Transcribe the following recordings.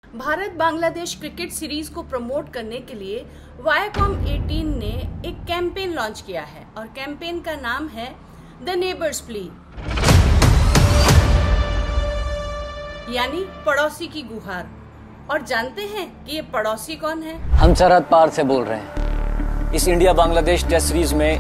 Bharat Bangladesh cricket series को promote करने के लिए वायाकॉम 18 ने एक कैंपेन लॉन्च किया है और कैंपेन का नाम है द नेबर्स प्ली, यानी पड़ोसी की गुहार। और जानते हैं कि ये पड़ोसी कौन है? हम सरहद पार से बोल रहे हैं। इस इंडिया बांग्लादेश टेस्ट सीरीज में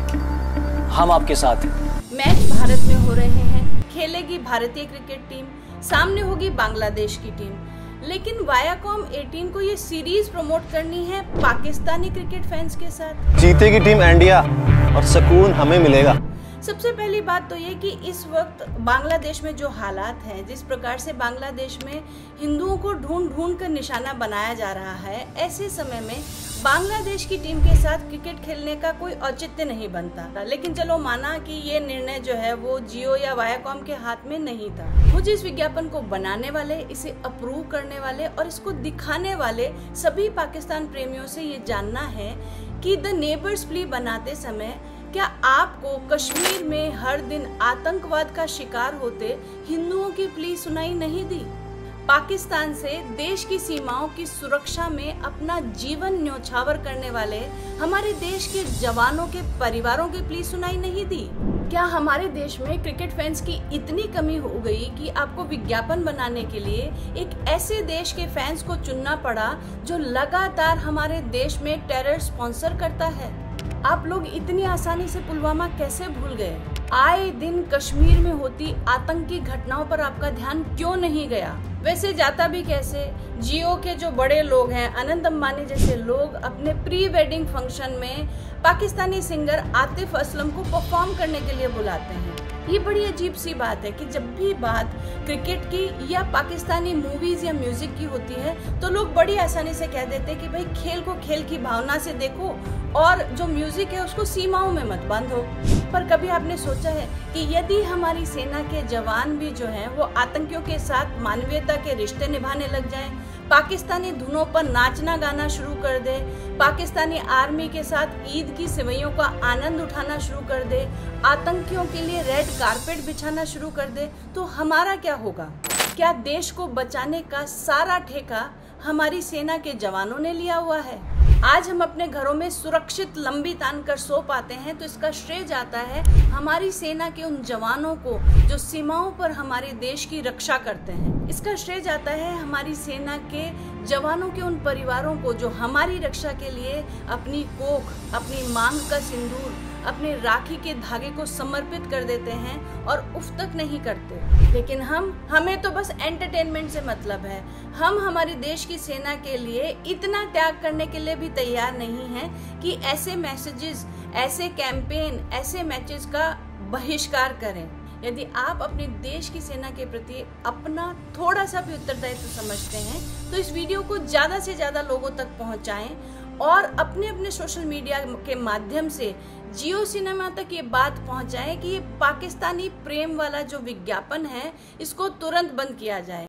हम आपके साथ हैं। मैच भारत में हो रहे हैं, खेलेगी भारतीय क्रिकेट टीम, सामने होगी बांग्लादेश की टीम। लेकिन वायाकॉम 18 को ये सीरीज प्रमोट करनी है पाकिस्तानी क्रिकेट फैंस के साथ। जीतेगी टीम इंडिया और सुकून हमें मिलेगा। सबसे पहली बात तो ये कि इस वक्त बांग्लादेश में जो हालात हैं, जिस प्रकार से बांग्लादेश में हिंदुओं को ढूंढ ढूंढ कर निशाना बनाया जा रहा है, ऐसे समय में बांग्लादेश की टीम के साथ क्रिकेट खेलने का कोई औचित्य नहीं बनता। लेकिन चलो माना कि ये निर्णय जो है वो जियो या वायाकॉम के हाथ में नहीं था। मुझे इस विज्ञापन को बनाने वाले, इसे अप्रूव करने वाले और इसको दिखाने वाले सभी पाकिस्तान प्रेमियों से ये जानना है कि द नेबर्स प्ली बनाते समय क्या आपको कश्मीर में हर दिन आतंकवाद का शिकार होते हिंदुओं की प्ली सुनाई नहीं दी? पाकिस्तान से देश की सीमाओं की सुरक्षा में अपना जीवन न्योछावर करने वाले हमारे देश के जवानों के परिवारों की प्ली सुनाई नहीं दी? क्या हमारे देश में क्रिकेट फैंस की इतनी कमी हो गई कि आपको विज्ञापन बनाने के लिए एक ऐसे देश के फैंस को चुनना पड़ा जो लगातार हमारे देश में टेरर स्पॉन्सर करता है? आप लोग इतनी आसानी से पुलवामा कैसे भूल गए? आए दिन कश्मीर में होती आतंकी घटनाओं पर आपका ध्यान क्यों नहीं गया? वैसे जाता भी कैसे? जियो के जो बड़े लोग हैं, अनंत अंबानी जैसे लोग, अपने प्री वेडिंग फंक्शन में पाकिस्तानी सिंगर आतिफ असलम को परफॉर्म करने के लिए बुलाते हैं। ये बड़ी अजीब सी बात है कि जब भी बात क्रिकेट की या पाकिस्तानी मूवीज या म्यूजिक की होती है तो लोग बड़ी आसानी से कह देते हैं कि भाई खेल को खेल की भावना से देखो और जो म्यूजिक है उसको सीमाओं में मत बांधो। पर कभी आपने सोचा है कि यदि हमारी सेना के जवान भी जो हैं वो आतंकियों के साथ मानवीयता के रिश्ते निभाने लग जाएं, पाकिस्तानी धुनों पर नाचना गाना शुरू कर दे, पाकिस्तानी आर्मी के साथ ईद की सेवइयों का आनंद उठाना शुरू कर दे, आतंकियों के लिए रेड कारपेट बिछाना शुरू कर दे, तो हमारा क्या होगा? क्या देश को बचाने का सारा ठेका हमारी सेना के जवानों ने लिया हुआ है? आज हम अपने घरों में सुरक्षित लंबी तान कर सो पाते हैं तो इसका श्रेय जाता है हमारी सेना के उन जवानों को जो सीमाओं पर हमारे देश की रक्षा करते हैं। इसका श्रेय जाता है हमारी सेना के जवानों के उन परिवारों को जो हमारी रक्षा के लिए अपनी कोख, अपनी मांग का सिंदूर, अपने राखी के धागे को समर्पित कर देते हैं और उफ तक नहीं करते। लेकिन हमें तो बस एंटरटेनमेंट से मतलब है। हम हमारे देश की सेना के लिए इतना त्याग करने के लिए भी तैयार नहीं हैं कि ऐसे मैसेजेस, ऐसे कैंपेन, ऐसे मैचेस का बहिष्कार करें। यदि आप अपने देश की सेना के प्रति अपना थोड़ा सा भी उत्तरदायित्व समझते हैं तो इस वीडियो को ज़्यादा से ज़्यादा लोगों तक पहुंचाएं और अपने अपने सोशल मीडिया के माध्यम से जियो सिनेमा तक ये बात पहुंचाएं कि ये पाकिस्तानी प्रेम वाला जो विज्ञापन है इसको तुरंत बंद किया जाए।